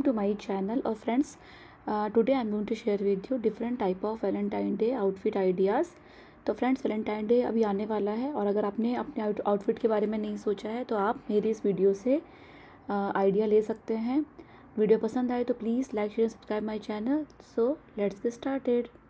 to my channel. Or friends, today I'm going to share with you different type of Valentine Day outfit ideas. तो friends, Valentine day अभी आने वाला है और अगर आपने अपने आउटफिट के बारे में नहीं सोचा है तो आप मेरी इस वीडियो से आइडिया ले सकते हैं। वीडियो पसंद आए तो please like share subscribe my channel. So let's get started.